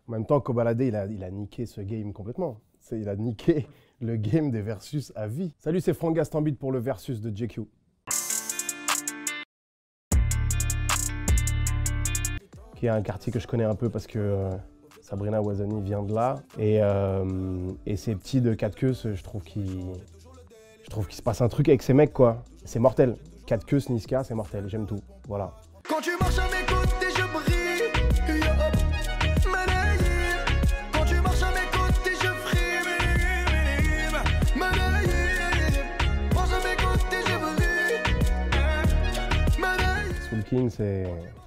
En même temps, Kobalade, il a niqué ce game complètement. Il a niqué le game des versus à vie. Salut, c'est Franck Gastambide pour le versus de JQ. Qui est un quartier que je connais un peu parce que Sabrina Ouazani vient de là. Et ces petits de 4 queues, je trouve qu'il se passe un truc avec ces mecs, quoi. C'est mortel. 4 queues, Niska, c'est mortel. J'aime tout. Voilà. Quand tu marches à mes côtés, je brille. Quand tu marches à mes côtés, je frime. Marche à mes côtés, je brille. Soul King, c'est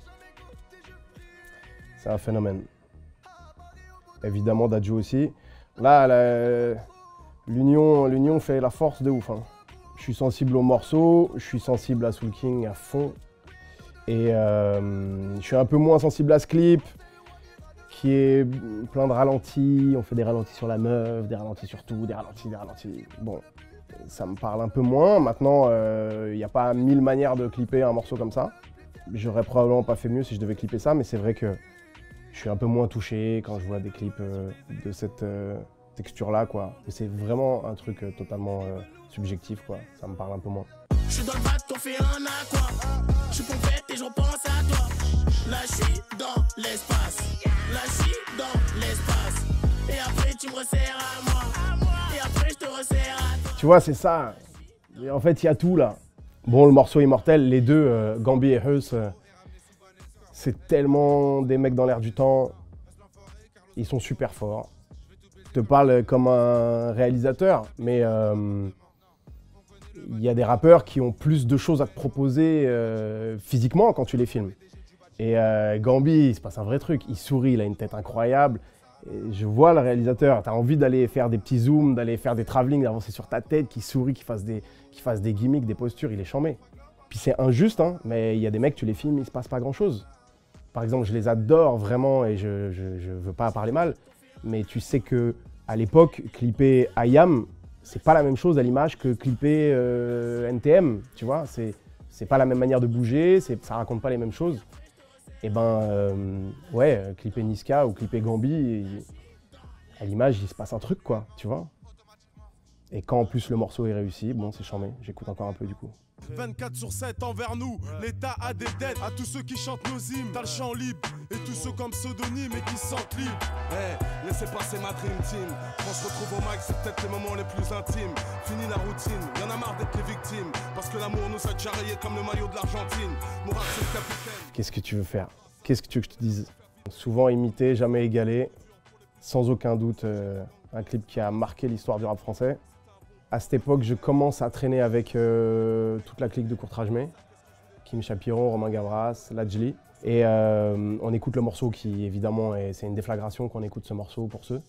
un phénomène. Évidemment, Dadju aussi. Là, l'union fait la force de ouf. Hein. Je suis sensible aux morceaux, je suis sensible à Soul King à fond. Et je suis un peu moins sensible à ce clip, qui est plein de ralentis. On fait des ralentis sur la meuf, des ralentis sur tout, des ralentis. Bon, ça me parle un peu moins. Maintenant, il n'y a pas 1000 manières de clipper un morceau comme ça. J'aurais probablement pas fait mieux si je devais clipper ça, mais c'est vrai que je suis un peu moins touché quand je vois des clips de cette texture-là, quoi. Et c'est vraiment un truc totalement subjectif, quoi. Ça me parle un peu moins. Je suis dans le bac, on fait un aqua. Je suis pompette et je repense à toi. Là, je suis dans l'espace. Là, je suis dans l'espace. Et après, tu me resserres à moi. Et après, je te resserre à toi. Tu vois, c'est ça. Et en fait, il y a tout, là. Bon, le morceau Immortel, les deux, Gambi et Heus, c'est tellement des mecs dans l'air du temps. Ils sont super forts. Je te parle comme un réalisateur, mais il y a des rappeurs qui ont plus de choses à te proposer physiquement quand tu les filmes. Et Gambi, il se passe un vrai truc. Il sourit, il a une tête incroyable. Et je vois le réalisateur, tu as envie d'aller faire des petits zooms, d'aller faire des travelling, d'avancer sur ta tête, qui sourit, qui fasse des gimmicks, des postures, il est chambé. Puis c'est injuste, hein, mais il y a des mecs, tu les filmes, il se passe pas grand-chose. Par exemple, je les adore vraiment et je veux pas parler mal, mais tu sais que à l'époque, clipper IAM, c'est pas la même chose à l'image que clipper NTM, tu vois. C'est pas la même manière de bouger, ça raconte pas les mêmes choses. Et ben, ouais, clipper Niska ou clipper Gambi, à l'image, il se passe un truc, quoi, tu vois. Et quand en plus le morceau est réussi, bon, c'est charmé. J'écoute encore un peu du coup. 24/7 envers nous, l'État a des dettes à tous ceux qui chantent nos hymnes. T'as le chant libre et tous ceux comme pseudonyme et qui se sentent libres. Hey, laissez passer ma dream team. Quand on se retrouve au mic, c'est peut-être les moments les plus intimes. Fini la routine, y'en a marre d'être les victimes. Parce que l'amour nous a déjà rayés comme le maillot de l'Argentine. Mourad, c'est le capitaine. Qu'est-ce que tu veux faire? Qu'est-ce que tu veux que je te dise? Souvent imité, jamais égalé. Sans aucun doute, un clip qui a marqué l'histoire du rap français. À cette époque, je commence à traîner avec toute la clique de Courtrajmé, Kim Chapiron, Romain Gavras, Lajli. Et on écoute le morceau qui, évidemment, c'est une déflagration qu'on écoute ce morceau pour ceux.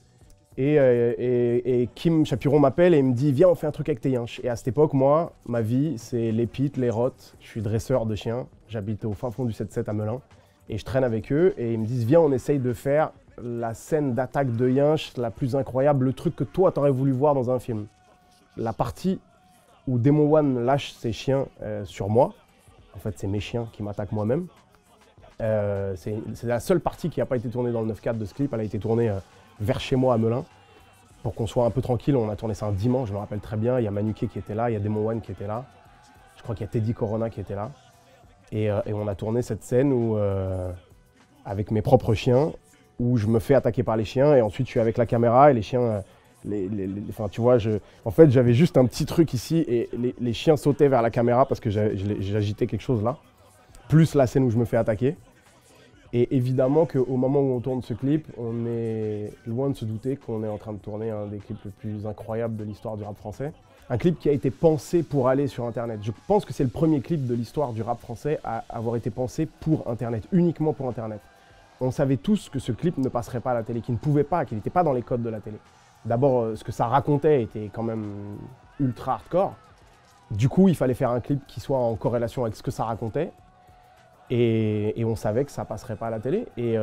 Et Kim Chapiron m'appelle et il me dit « Viens, on fait un truc avec tes yinches ». Et à cette époque, moi, ma vie, c'est les pits, les rottes. Je suis dresseur de chiens. J'habite au fin fond du 7-7 à Melun. Et je traîne avec eux et ils me disent « Viens, on essaye de faire la scène d'attaque de yinches la plus incroyable, le truc que toi, t'aurais voulu voir dans un film ». La partie où Demon One lâche ses chiens sur moi, en fait c'est mes chiens qui m'attaquent moi-même, c'est la seule partie qui n'a pas été tournée dans le 9-4 de ce clip, elle a été tournée vers chez moi à Melun, pour qu'on soit un peu tranquille. On a tourné ça un dimanche, je me rappelle très bien, il y a Manuké qui était là, il y a Demon One qui était là, je crois qu'il y a Teddy Corona qui était là, et on a tourné cette scène où, avec mes propres chiens, où je me fais attaquer par les chiens, et ensuite je suis avec la caméra et les chiens... Enfin, tu vois, en fait, j'avais juste un petit truc ici et les chiens sautaient vers la caméra parce que j'agitais quelque chose là. Plus la scène où je me fais attaquer. Et évidemment qu'au moment où on tourne ce clip, on est loin de se douter qu'on est en train de tourner un des clips les plus incroyables de l'histoire du rap français. Un clip qui a été pensé pour aller sur Internet. Je pense que c'est le premier clip de l'histoire du rap français à avoir été pensé pour Internet, uniquement pour Internet. On savait tous que ce clip ne passerait pas à la télé, qu'il ne pouvait pas, qu'il n'était pas dans les codes de la télé. D'abord, ce que ça racontait était quand même ultra hardcore. Du coup, il fallait faire un clip qui soit en corrélation avec ce que ça racontait. Et on savait que ça passerait pas à la télé. Et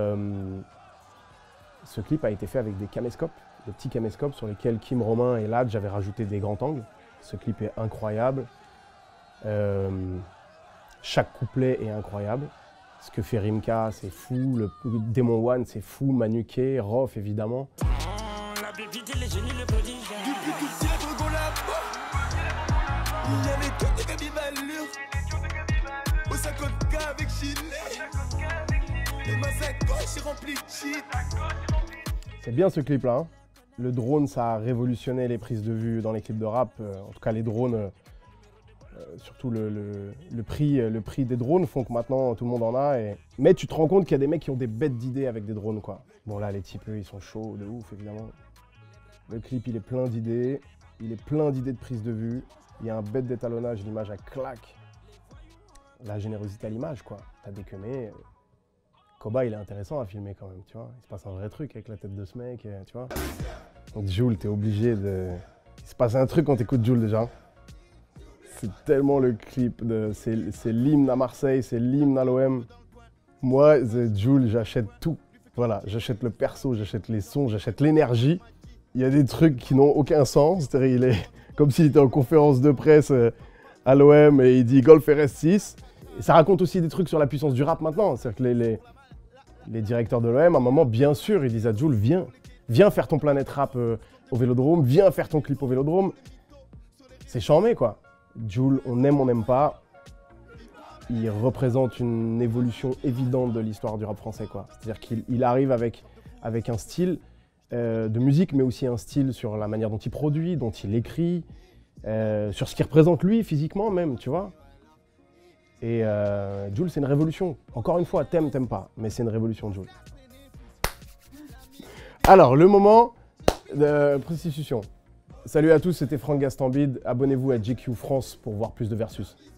ce clip a été fait avec des caméscopes, des petits caméscopes sur lesquels Kim, Romain et Lad, j'avais rajouté des grands angles. Ce clip est incroyable. Chaque couplet est incroyable. Ce que fait Rimka, c'est fou. Le Démon One, c'est fou. Manuké, Rof, évidemment. La pépite, les génies, le prodige. Depuis tout petit, la drogue, on l'a pas. Il y avait que des gabis valures. Au 50K avec Chili. Et ma sacoche est remplie de shit. C'est bien ce clip-là. Hein. Le drone, ça a révolutionné les prises de vue dans les clips de rap. En tout cas, les drones, surtout le prix des drones font que maintenant, tout le monde en a. Mais tu te rends compte qu'il y a des mecs qui ont des bêtes d'idées avec des drones, quoi. Bon, là, les types, eux, ils sont chauds de ouf, évidemment. Le clip, il est plein d'idées. Il est plein d'idées de prise de vue. Il y a un bête d'étalonnage, l'image, elle claque. La générosité à l'image, quoi. T'as déconné. Koba, il est intéressant à filmer quand même, tu vois. Il se passe un vrai truc avec la tête de ce mec, tu vois. Donc Jul, t'es obligé de... Il se passe un truc quand t'écoutes Jul déjà. C'est tellement le clip, c'est l'hymne à Marseille, c'est l'hymne à l'OM. Moi, Jul, j'achète tout. Voilà, j'achète le perso, j'achète les sons, j'achète l'énergie. Il y a des trucs qui n'ont aucun sens. C'est-à-dire, il est comme s'il était en conférence de presse à l'OM et il dit Golf RS6. Et ça raconte aussi des trucs sur la puissance du rap maintenant. C'est-à-dire que les directeurs de l'OM, à un moment, bien sûr, ils disent à Jul, viens faire ton Planète Rap au Vélodrome, viens faire ton clip au Vélodrome. C'est charmé, quoi. Jul, on n'aime pas. Il représente une évolution évidente de l'histoire du rap français, quoi. C'est-à-dire qu'il arrive avec un style de musique, mais aussi un style sur la manière dont il produit, dont il écrit, sur ce qu'il représente lui, physiquement même, tu vois. Et Jul, c'est une révolution. Encore une fois, t'aimes pas, mais c'est une révolution, Jul. Alors, le moment de prostitution. Salut à tous, c'était Franck Gastambide. Abonnez-vous à GQ France pour voir plus de Versus.